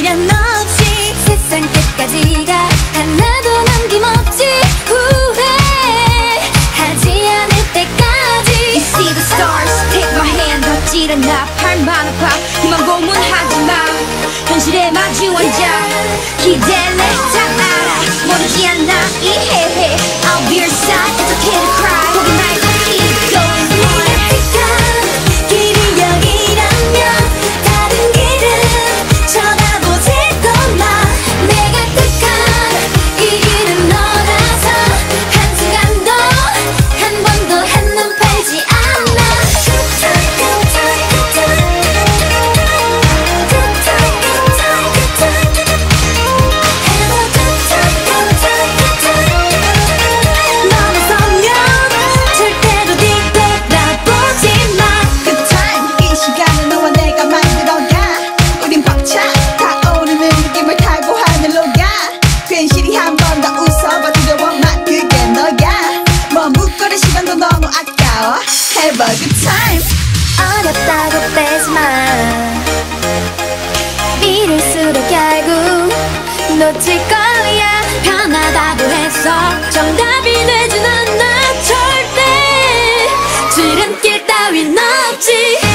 미련 없이 세상 끝까지가 하나도 남김없지 후회하지 않을 때까지. You see the stars, take my hand. 덧질 않아 팔만 아파 희망 고문하지마. 현실에 마주 앉아 기댈래 다 알아. 모르지 않아 이해해. I'll be your side, it's okay to cry. 포기 말고 keep going on. 길이 여기라면 다른 길은 쳐다보질 거마. 내가 택한 이 길은 너라서 한순간도 한 번도 한눈 팔지 않아. Have a good time. 어렵다고 빼지마. 이럴수록 결국 놓칠 거야. 편하다고 해서 정답이 되진 않아 절대. 지름길 따윈 없지.